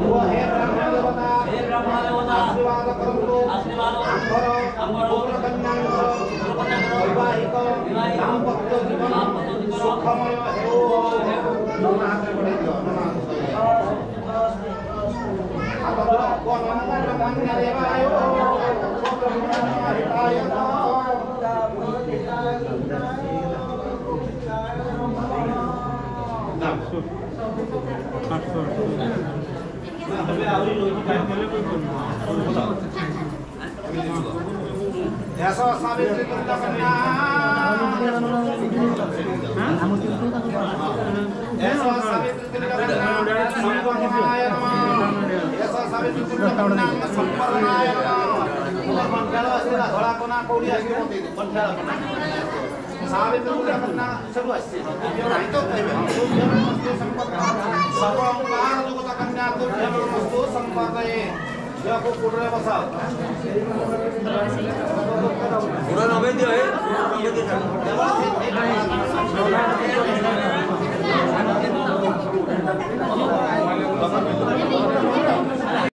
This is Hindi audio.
हे ब्रह्म देवता आशीर्वाद करो अंबर कन्या वैवाहिक दाम्पत्य जीवन सुखमय हो नमामि बड़े ऐसा सावित्री तुल्य कन्या ऐसा सावित्री तुल्य कन्या संपूर्णाय नमः ऐसा सावित्री तुल्य कन्या संपूर्णाय नमः मंगल वासना धड़ा कोना कोड़ी आके मंगल सावित्री तुल्य कन्या सब अच्छे नहीं तो तुभ्यमस्तु संपदा सर्वंकार जगत कन्या तुभ्यमस्तु संपदाये जाको कुड़रे बसा पूरा नवे दिया है